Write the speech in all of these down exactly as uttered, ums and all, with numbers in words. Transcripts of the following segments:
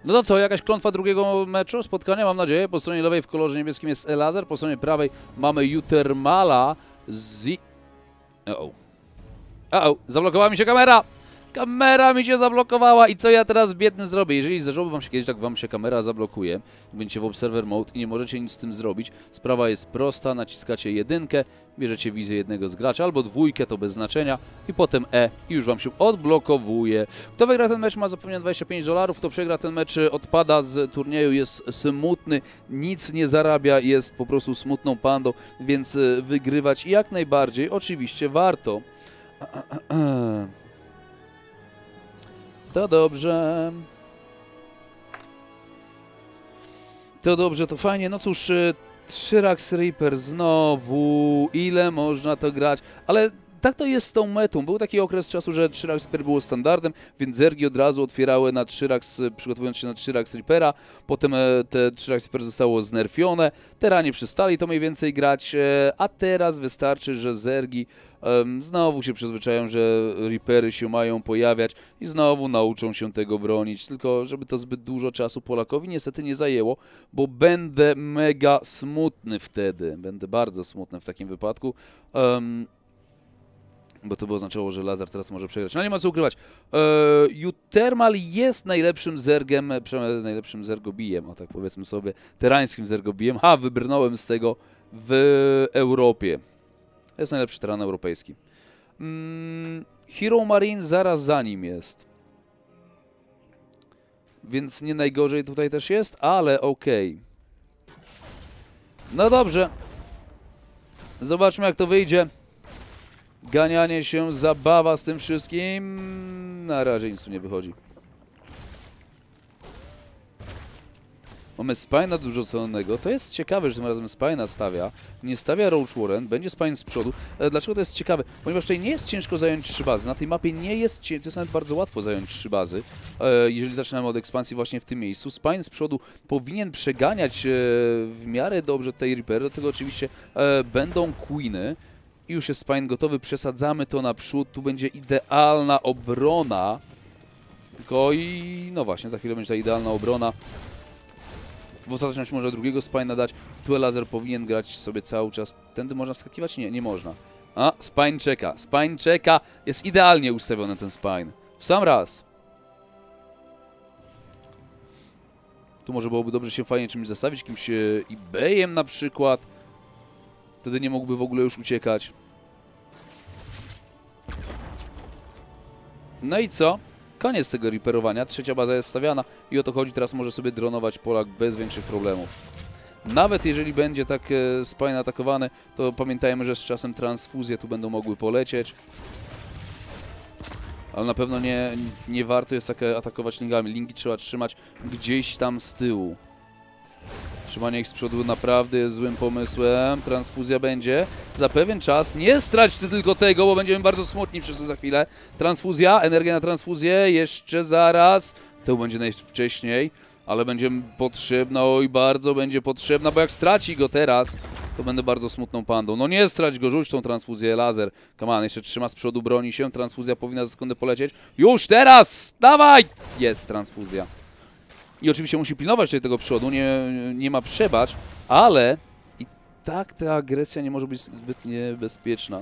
No to co, jakaś klątwa drugiego meczu, spotkania, mam nadzieję. Po stronie lewej w kolorze niebieskim jest Elazer, po stronie prawej mamy Jutermala z... Uh-oh. Uh-oh, zablokowała mi się kamera! Kamera mi się zablokowała i co ja teraz biedny zrobię? Jeżeli zdarzyłoby wam się kiedyś, tak wam się kamera zablokuje, będziecie w Observer Mode i nie możecie nic z tym zrobić, sprawa jest prosta, naciskacie jedynkę, bierzecie wizję jednego z gracza, albo dwójkę, to bez znaczenia, i potem E i już wam się odblokowuje. Kto wygra ten mecz, ma zapewnione dwadzieścia pięć dolarów, kto przegra ten mecz, odpada z turnieju, jest smutny, nic nie zarabia, jest po prostu smutną pandą, więc wygrywać jak najbardziej oczywiście warto. To dobrze. To dobrze, to fajnie. No cóż, Shirax Reaper znowu. Ile można to grać? Ale tak to jest z tą metą. Był taki okres czasu, że Shirax Reaper było standardem, więc zergi od razu otwierały na Shirax, przygotowując się na Shirax Reapera. Potem te Shirax Reaper zostało znerfione. Teranie przestali to mniej więcej grać, a teraz wystarczy, że zergi um, znowu się przyzwyczają, że Reapery się mają pojawiać i znowu nauczą się tego bronić. Tylko żeby to zbyt dużo czasu Polakowi niestety nie zajęło, bo będę mega smutny wtedy. Będę bardzo smutny w takim wypadku. Um, Bo to by oznaczało, że Lazar teraz może przegrać. No nie ma co ukrywać. Eee, Jutermal jest najlepszym zergiem, przynajmniej najlepszym zergobijem, o tak powiedzmy sobie, terańskim zergobijem. Ha, wybrnąłem z tego w Europie. Jest najlepszy teran europejski. Mm, Hero Marine zaraz za nim jest. Więc nie najgorzej tutaj też jest, ale okej. Okay. No dobrze. Zobaczmy, jak to wyjdzie. Ganianie się, zabawa z tym wszystkim. Na razie nic tu nie wychodzi. Mamy Spina dużo cennego. To jest ciekawe, że tym razem Spina stawia. Nie stawia Roach Warren, będzie Spine z przodu. Dlaczego to jest ciekawe? Ponieważ tutaj nie jest ciężko zająć trzy bazy. Na tej mapie nie jest ciężko, to jest nawet bardzo łatwo zająć trzy bazy. Jeżeli zaczynamy od ekspansji właśnie w tym miejscu. Spine z przodu powinien przeganiać w miarę dobrze tej Reaper. Do tego oczywiście będą Queeny. I już jest Spine gotowy, przesadzamy to naprzód, tu będzie idealna obrona. Tylko i no właśnie, za chwilę będzie ta idealna obrona. W ostateczności można drugiego Spine'a dać. Tu Elazer powinien grać sobie cały czas. Tędy można wskakiwać? Nie, nie można. A, Spine czeka, Spine czeka. Jest idealnie ustawiony ten Spine. W sam raz. Tu może byłoby dobrze się fajnie czymś zastawić, jakimś eBayem na przykład. Wtedy nie mógłby w ogóle już uciekać. No i co? Koniec tego reperowania. Trzecia baza jest stawiana i o to chodzi. Teraz może sobie dronować Polak bez większych problemów. Nawet jeżeli będzie tak e, Spine atakowany, to pamiętajmy, że z czasem transfuzje tu będą mogły polecieć. Ale na pewno nie, nie warto jest tak atakować lingami. Lingi trzeba trzymać gdzieś tam z tyłu. Trzymanie ich z przodu naprawdę jest złym pomysłem. Transfuzja będzie za pewien czas. Nie straćcie tylko tego, bo będziemy bardzo smutni wszyscy za chwilę. Transfuzja, energia na transfuzję, jeszcze zaraz. To będzie najwcześniej, ale będzie potrzebna, oj bardzo będzie potrzebna, bo jak straci go teraz, to będę bardzo smutną pandą. No nie strać go, rzuć tą transfuzję, Laser. Come on, jeszcze trzyma z przodu, broni się. Transfuzja powinna za sekundę polecieć. Już teraz! Dawaj! Jest transfuzja. I oczywiście musi pilnować tutaj tego przodu, nie, nie ma przebacz, ale i tak ta agresja nie może być zbyt niebezpieczna.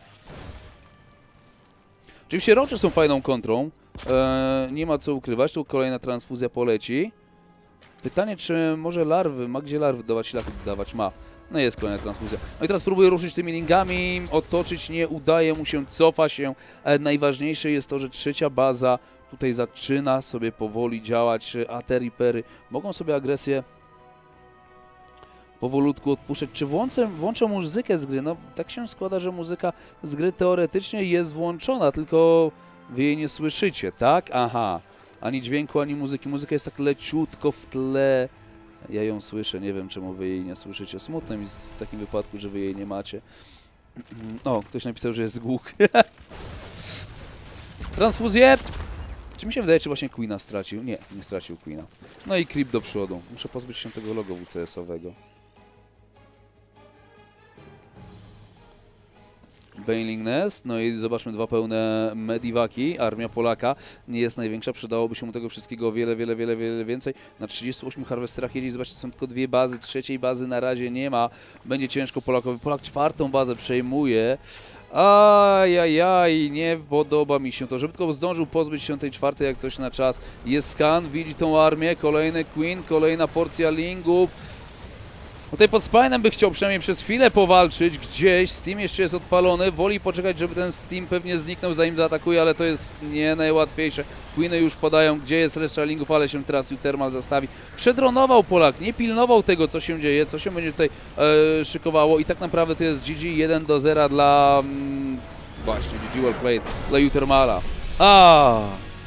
Oczywiście rocze są fajną kontrą, eee, nie ma co ukrywać, tu kolejna transfuzja poleci. Pytanie, czy może larwy, ma gdzie larwy dawać, ślaki dawać? Ma. No jest kolejna transfuzja. No i teraz próbuję ruszyć tymi lingami, otoczyć nie udaje mu się, cofa się. E, najważniejsze jest to, że trzecia baza tutaj zaczyna sobie powoli działać, a te Reapery mogą sobie agresję powolutku odpuszczać. Czy włączę, włączę muzykę z gry? No tak się składa, że muzyka z gry teoretycznie jest włączona, tylko wy jej nie słyszycie, tak? Aha. Ani dźwięku, ani muzyki. Muzyka jest tak leciutko w tle. Ja ją słyszę, nie wiem czemu wy jej nie słyszycie. Smutne mi jest w takim wypadku, że wy jej nie macie. O, ktoś napisał, że jest głuk. Transfuzję! Czy mi się wydaje, czy właśnie Queena stracił? Nie, nie stracił Queena. No i creep do przodu. Muszę pozbyć się tego logo W C S owego. Baneling Nest, no i zobaczmy dwa pełne Medivaki. Armia Polaka nie jest największa, przydałoby się mu tego wszystkiego o wiele, wiele, wiele, wiele więcej. Na trzydziestu ośmiu Harvesterach jedzie, zobaczcie, są tylko dwie bazy, trzeciej bazy na razie nie ma. Będzie ciężko Polakowi. Polak czwartą bazę przejmuje. Ajajaj, nie podoba mi się to. Żeby tylko zdążył pozbyć się tej czwartej jak coś na czas. Jest skan, widzi tą armię, kolejny Queen, kolejna porcja lingów. Tutaj pod Spinem by chciał przynajmniej przez chwilę powalczyć gdzieś. Steam jeszcze jest odpalony. Woli poczekać, żeby ten Steam pewnie zniknął, zanim zaatakuje, ale to jest nie najłatwiejsze. Queeny już podają, gdzie jest reszta lingów, ale się teraz Utermal zastawi. Przedronował Polak, nie pilnował tego, co się dzieje, co się będzie tutaj e, szykowało i tak naprawdę to jest G G jeden do zera dla... Mm, właśnie, G G well played dla Utermala. A.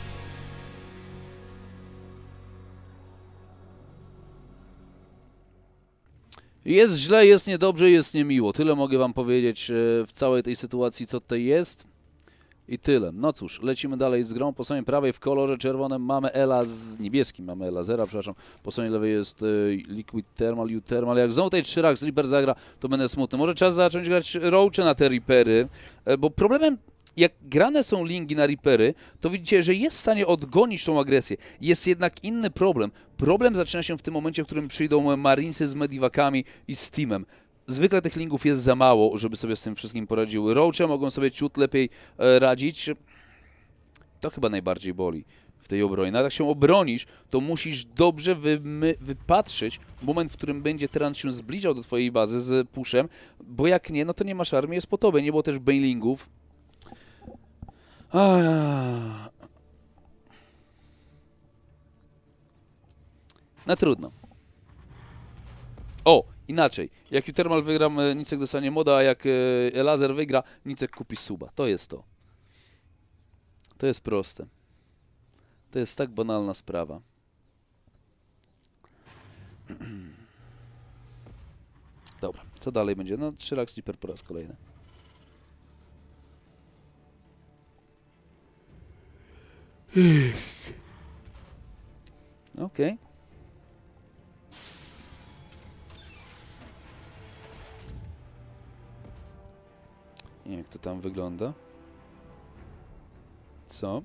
Jest źle, jest niedobrze, jest niemiło. Tyle mogę wam powiedzieć w całej tej sytuacji, co tutaj jest. I tyle. No cóż, lecimy dalej z grą. Po stronie prawej w kolorze czerwonym mamy Ela z niebieskim, mamy Ela zera, przepraszam. Po stronie lewej jest y, Liquid Thermal, U-Thermal. Jak znowu tutaj trzy Rax Reaper zagra, to będę smutny. Może czas zacząć grać Roache na te Reapery, bo problemem, jak grane są lingi na Reapery, to widzicie, że jest w stanie odgonić tą agresję. Jest jednak inny problem. Problem zaczyna się w tym momencie, w którym przyjdą Marinesy z Medivakami i Steamem. Zwykle tych lingów jest za mało, żeby sobie z tym wszystkim poradziły. Roache mogą sobie ciut lepiej e, radzić. To chyba najbardziej boli w tej obronie. Nawet jak się obronisz, to musisz dobrze wypatrzyć moment, w którym będzie tyrant się zbliżał do twojej bazy z pushem, bo jak nie, no to nie masz armii, jest po tobie. Nie było też banelingów. No trudno. O, inaczej. Jak Utermal wygra, Nicek dostanie moda, a jak Elazer wygra, Nicek kupi suba. To jest to. To jest proste. To jest tak banalna sprawa. Dobra, co dalej będzie? No, trzy Rax Reaper po raz kolejny. Okej. Okay. Jak to tam wygląda? Co?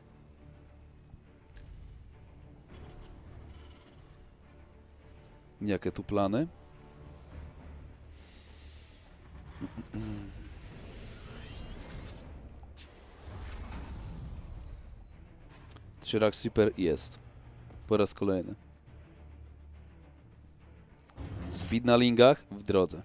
Jakie tu plany? Trzy Rax Reaper jest. Po raz kolejny. Speed na lingach w drodze.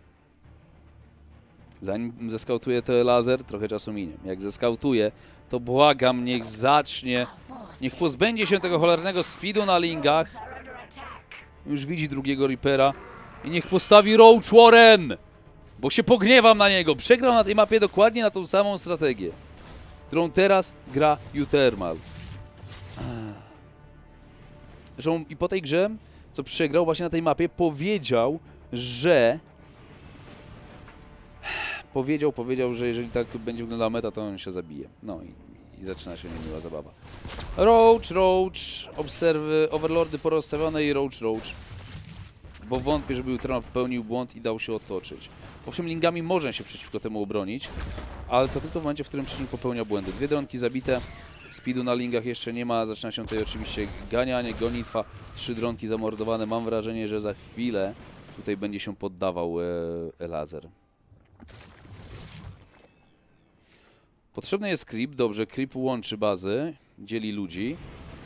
Zanim zeskautuje to laser, trochę czasu minie. Jak zeskautuje, to błagam, niech zacznie, niech pozbędzie się tego cholernego speedu na lingach. Już widzi drugiego Reapera i niech postawi Roach Warren, bo się pogniewam na niego. Przegrał na tej mapie dokładnie na tą samą strategię, którą teraz gra Utermal. Zresztą i po tej grze, co przegrał właśnie na tej mapie, powiedział, że Powiedział, powiedział, że jeżeli tak będzie wyglądała meta, to on się zabije. No i, i zaczyna się niemiła zabawa. Roach, Roach, obserwy, overlordy porozstawione i Roach, Roach. Bo wątpię, żeby Utermal popełnił błąd i dał się otoczyć. Owszem, lingami można się przeciwko temu obronić, ale to tylko w momencie, w którym przeciwnik popełnia błędy. Dwie dronki zabite, speedu na lingach jeszcze nie ma, zaczyna się tutaj oczywiście ganianie, gonitwa, trzy dronki zamordowane. Mam wrażenie, że za chwilę tutaj będzie się poddawał e, Elazer. Potrzebny jest creep, dobrze, creep łączy bazy, dzieli ludzi.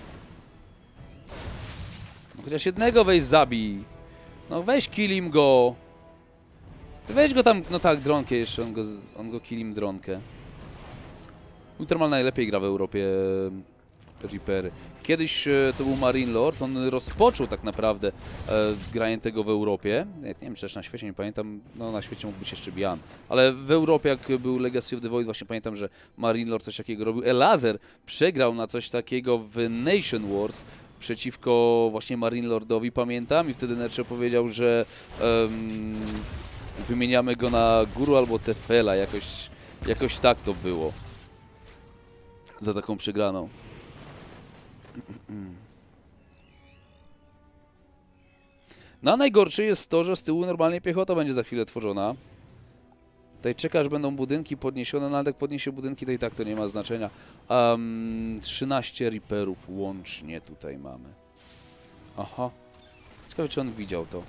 No, chociaż jednego weź zabij. No weź killim go. Ty weź go tam, no tak, dronkę jeszcze, on go, on go killim dronkę. Utermal najlepiej gra w Europie Reapery. Kiedyś e, to był Marine Lord, on rozpoczął tak naprawdę e, granie tego w Europie. Nie, nie wiem, czy też na świecie, nie pamiętam, no na świecie mógł być jeszcze Bian. Ale w Europie, jak był Legacy of the Void, właśnie pamiętam, że Marine Lord coś takiego robił. Elazer przegrał na coś takiego w Nation Wars przeciwko właśnie Marine Lordowi, pamiętam, i wtedy Necze powiedział, że um, wymieniamy go na Guru albo Tefela, jakoś, jakoś tak to było. Za taką przegraną. No a najgorsze jest to, że z tyłu normalnie piechota będzie za chwilę tworzona. Tutaj czeka, aż będą budynki podniesione, no ale jak podniesie budynki, to i tak to nie ma znaczenia. Um, trzynaście Reaperów łącznie tutaj mamy. Aha. Ciekawe, czy on widział to.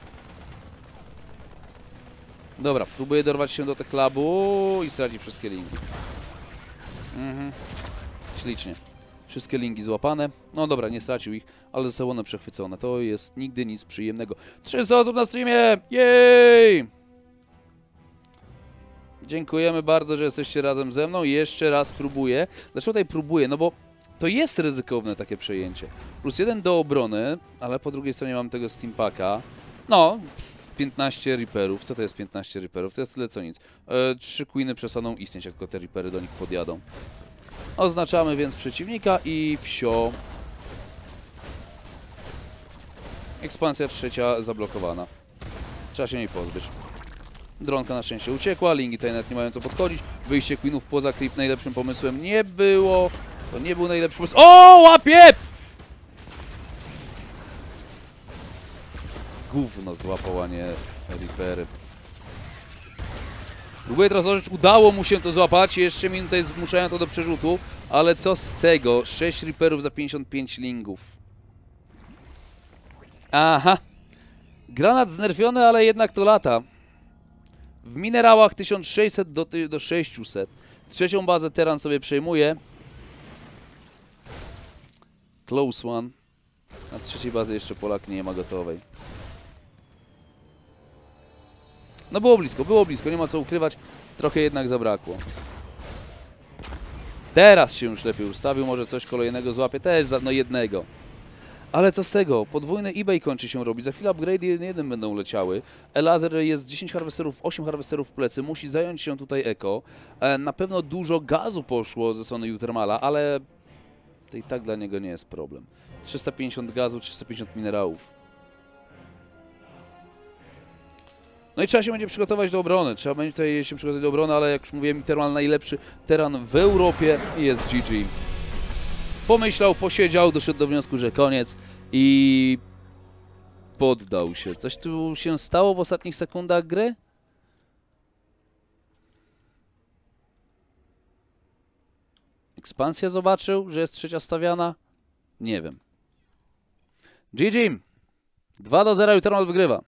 Dobra, próbuję dorwać się do tych labu i straci wszystkie linki. Mhm. Ślicznie. Wszystkie linki złapane. No dobra, nie stracił ich, ale zostały one przechwycone. To jest nigdy nic przyjemnego. trzysta osób na streamie! Jej! Dziękujemy bardzo, że jesteście razem ze mną. Jeszcze raz próbuję. Dlaczego tutaj próbuję? No bo to jest ryzykowne takie przejęcie. Plus jeden do obrony, ale po drugiej stronie mam tego Steampaka. No, piętnaście Reaperów. Co to jest piętnaście Reaperów? To jest tyle co nic. E, trzy Queeny przestaną istnieć, jak tylko te Reapery do nich podjadą. Oznaczamy więc przeciwnika i wsio. Ekspansja trzecia zablokowana. Trzeba się jej pozbyć. Dronka na szczęście uciekła, linki tutaj nawet nie mają co podchodzić. Wyjście Queenów poza creep najlepszym pomysłem nie było. To nie był najlepszy pomysł. O, łapie! Gówno złapał, a nie Reapery. Próbuję teraz założyć, udało mu się to złapać. Jeszcze minutę zmuszają to do przerzutu. Ale co z tego? sześć Reaperów za pięćdziesiąt pięć lingów. Aha. Granat znerfiony, ale jednak to lata. W minerałach tysiąc sześćset do, do sześciuset. Trzecią bazę Teran sobie przejmuje. Close one. Na trzeciej bazy jeszcze Polak nie ma gotowej. No było blisko, było blisko, nie ma co ukrywać. Trochę jednak zabrakło. Teraz się już lepiej ustawił, może coś kolejnego złapie. Też za no jednego. Ale co z tego? Podwójny eBay kończy się robić. Za chwilę upgrade jeden jeden będą leciały. Elazer jest dziesięć harwesterów, osiem harwesterów w plecy. Musi zająć się tutaj Eko. E, na pewno dużo gazu poszło ze strony Utermala, ale to i tak dla niego nie jest problem. trzysta pięćdziesiąt gazu, trzysta pięćdziesiąt minerałów. No i trzeba się będzie przygotować do obrony. Trzeba będzie tutaj się przygotować do obrony, ale jak już mówiłem, Utermal najlepszy teran w Europie i jest G G. Pomyślał, posiedział, doszedł do wniosku, że koniec i poddał się. Coś tu się stało w ostatnich sekundach gry? Ekspansja zobaczył, że jest trzecia stawiana? Nie wiem. G G. dwa do zera, Utermal wygrywa.